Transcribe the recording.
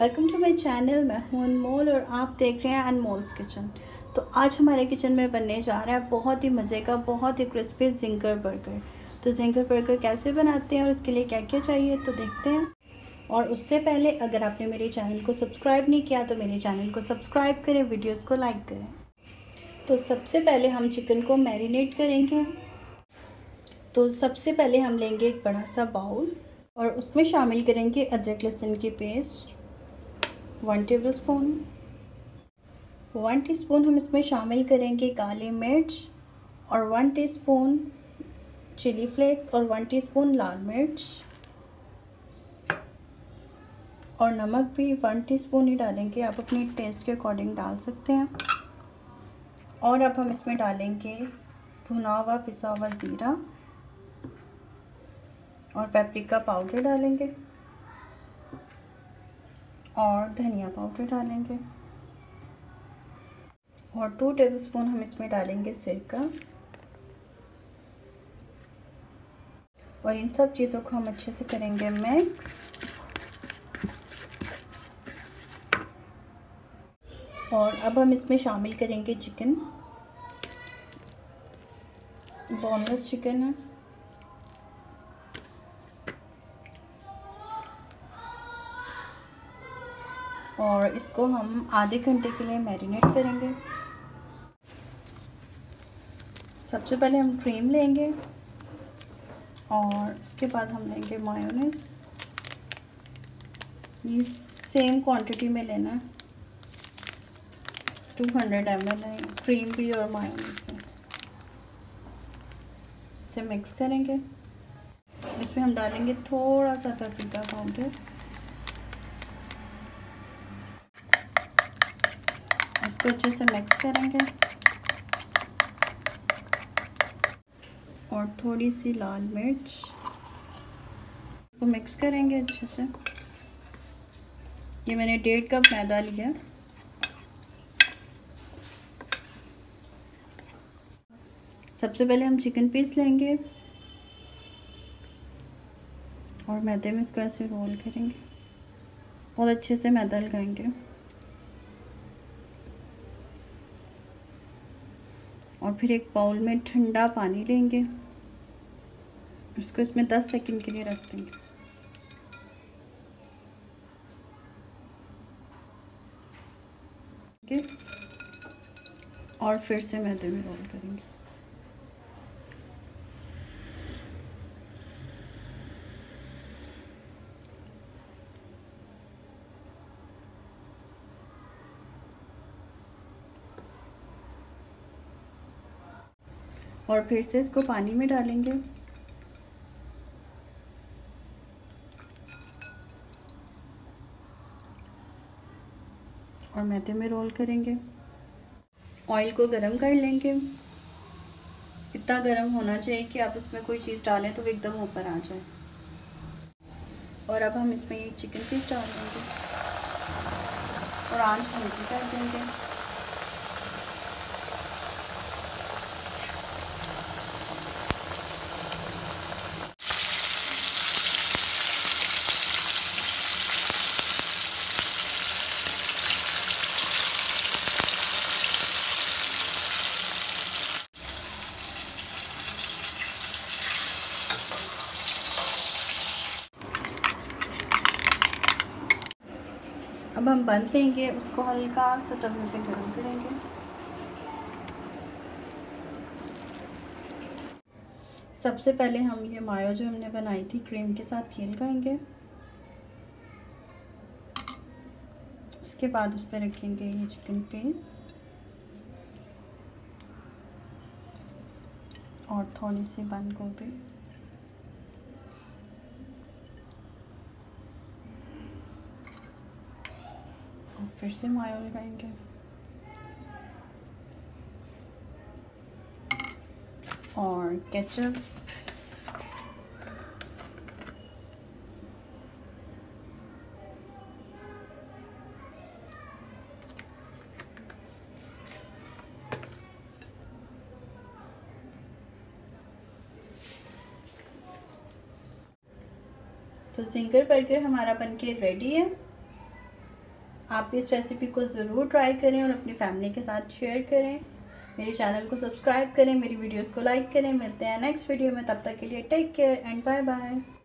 Welcome to my channel. मैं हूं अनमोल और आप देख रहे हैं अनमोल्स किचन। तो आज हमारे किचन में बनने जा रहा है बहुत ही मज़े का, बहुत ही क्रिस्पी जिंगर बर्गर। तो जिंगर बर्गर कैसे बनाते हैं और उसके लिए क्या क्या चाहिए तो देखते हैं। और उससे पहले अगर आपने मेरे चैनल को सब्सक्राइब नहीं किया तो मेरे चैनल को सब्सक्राइब करें, वीडियोज़ को लाइक करें। तो सबसे पहले हम चिकन को मैरिनेट करेंगे। तो सबसे पहले हम लेंगे एक बड़ा सा बाउल और उसमें शामिल करेंगे अदरक लहसुन की पेस्ट 1 टेबलस्पून। 1 टीस्पून हम इसमें शामिल करेंगे काली मिर्च और 1 टीस्पून चिली फ्लेक्स और 1 टीस्पून लाल मिर्च और नमक भी 1 टीस्पून ही डालेंगे। आप अपनी टेस्ट के अकॉर्डिंग डाल सकते हैं। और अब हम इसमें डालेंगे भुना हुआ पिसा हुआ ज़ीरा और पेपरिका पाउडर डालेंगे और धनिया पाउडर डालेंगे और 2 टेबलस्पून हम इसमें डालेंगे सिरका। और इन सब चीज़ों को हम अच्छे से करेंगे मिक्स। और अब हम इसमें शामिल करेंगे चिकन। बोनलेस चिकन है। और इसको हम आधे घंटे के लिए मैरिनेट करेंगे। सबसे पहले हम क्रीम लेंगे और इसके बाद हम लेंगे मायोनीज। ये सेम क्वांटिटी में लेना है, 200 ml है क्रीम भी और मायोनीज भी। इसे मिक्स करेंगे। इसमें हम डालेंगे थोड़ा सा पेपरिका पाउडर। इसको अच्छे से मिक्स करेंगे और थोड़ी सी लाल मिर्च। इसको मिक्स करेंगे अच्छे से। ये मैंने 1.5 कप मैदा लिया। सबसे पहले हम चिकन पीस लेंगे और मैदे में इसको ऐसे रोल करेंगे। बहुत अच्छे से मैदा लगाएंगे और फिर एक बाउल में ठंडा पानी लेंगे। इसको इसमें 10 सेकंड के लिए रख देंगे। ठीक है, और फिर से मैदे में रोल करेंगे। और फिर से इसको पानी में डालेंगे और मैदे में रोल करेंगे। ऑयल को गरम कर लेंगे। इतना गरम होना चाहिए कि आप इसमें कोई चीज़ डालें तो वो एकदम ऊपर आ जाए। और अब हम इसमें ये चिकन पीस डाल देंगे और आंच हल्की कर देंगे। अब हम बंद लेंगे, उसको हल्का सा तवे पे गरम करेंगे। सबसे पहले हम ये मायो जो हमने बनाई थी क्रीम के साथ ये लगाएंगे। उसके बाद उस पर रखेंगे ये चिकन पीस और थोड़ी सी बंद गोभी। और फिर से मायो लगाएंगे और केचप तो जिंगर बर्गर हमारा बनके रेडी है। आप इस रेसिपी को ज़रूर ट्राई करें और अपनी फैमिली के साथ शेयर करें। मेरे चैनल को सब्सक्राइब करें, मेरी वीडियोस को लाइक करें। मिलते हैं नेक्स्ट वीडियो में, तब तक के लिए take care and bye bye.